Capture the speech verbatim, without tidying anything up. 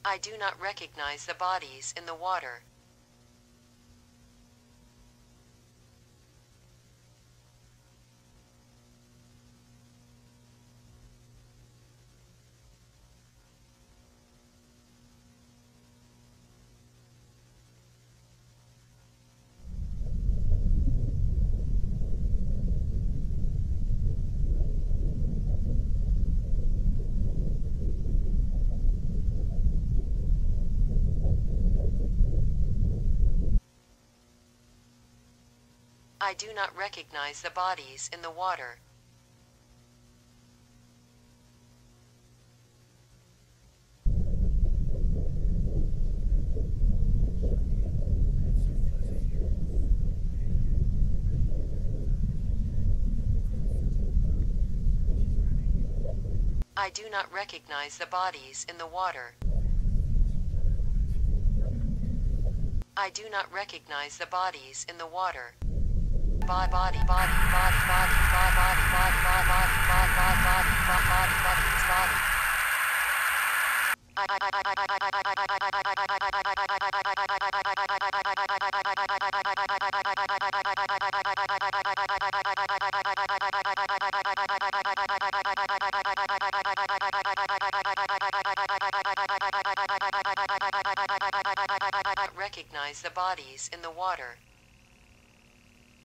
I do not recognize the bodies in the water. I do not recognize the bodies in the water. I do not recognize the bodies in the water. I do not recognize the bodies in the water. Body, body, body, body, body, body, body, body, body, body, body, body, body, body, body. Recognize the bodies in the water.